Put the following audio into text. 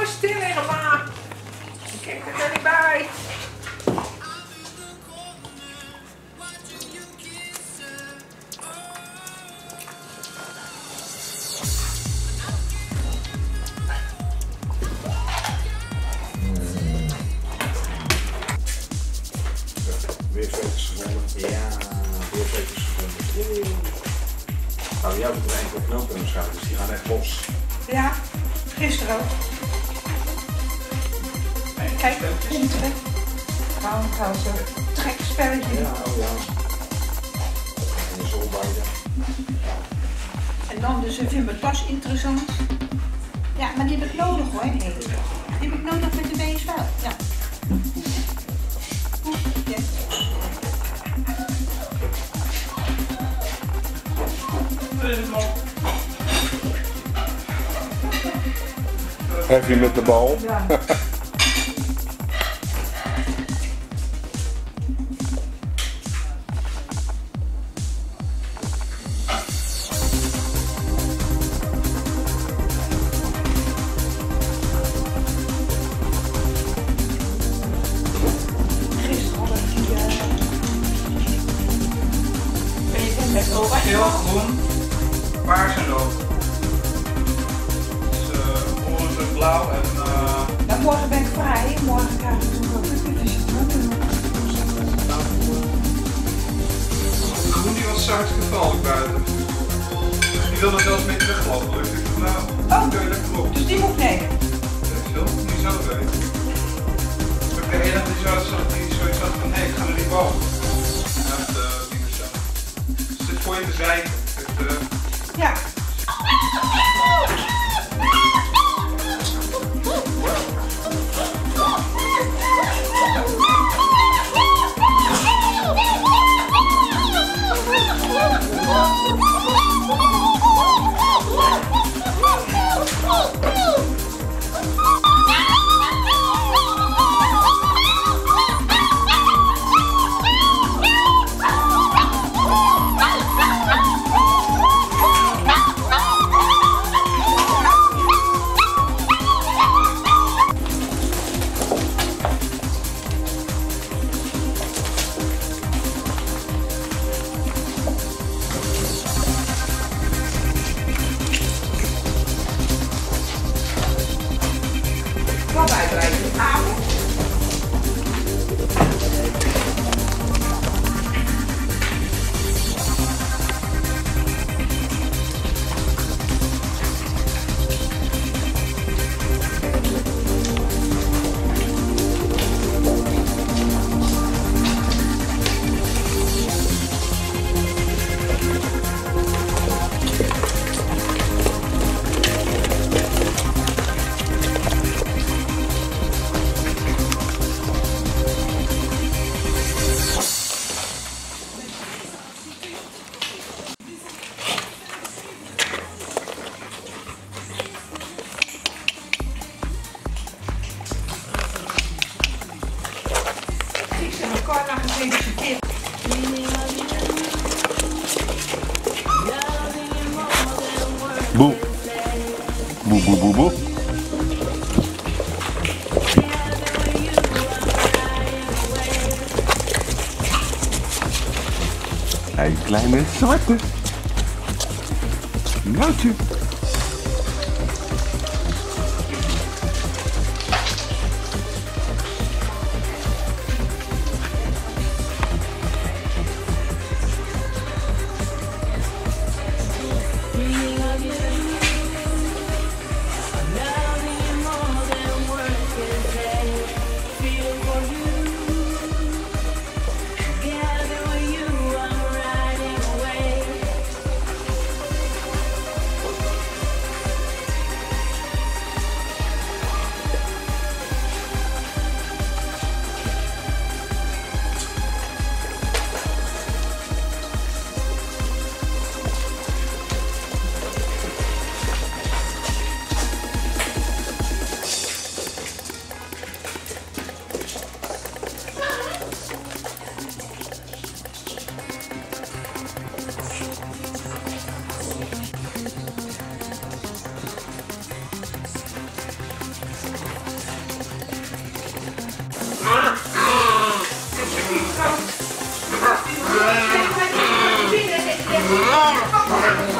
stil liggen, ma. Kijk er niet bij. Weer 40 seconden. Ja, weer 40 seconden. Nou, jou doet er enkele knopen in de schouder, dus die gaan echt los. Ja, gisteren ook. Kijk, komt er. Trouwens, een trekspelletje. Ja, oh ja. En je zon beide. En dan dus even mijn tas interessant. Ja, maar die heb ik nodig hoor. Nee. Die heb ik nodig met de BSW. Ja. Ja. Heavy met de bal. Ja. Geel, groen, paars en rood. Dus orange, blauw en... Nou, morgen ben ik vrij. Morgen krijg ik natuurlijk ook een pilsje. De groen die was straks gevallen buiten. Die wilde zelfs mee teruglopen. Dus ik dacht, nou, kun je lekker op. Dus die moet nemen. Die zou het weten. Ik de enige die zoiets had van, hé, ik ga naar die bal. Voor je te zeiken. Ja. Wat uitbreiden de avond. Boe. Boe, boe, boe, boe. Hij kleine zwarte. Nootje. Binnen,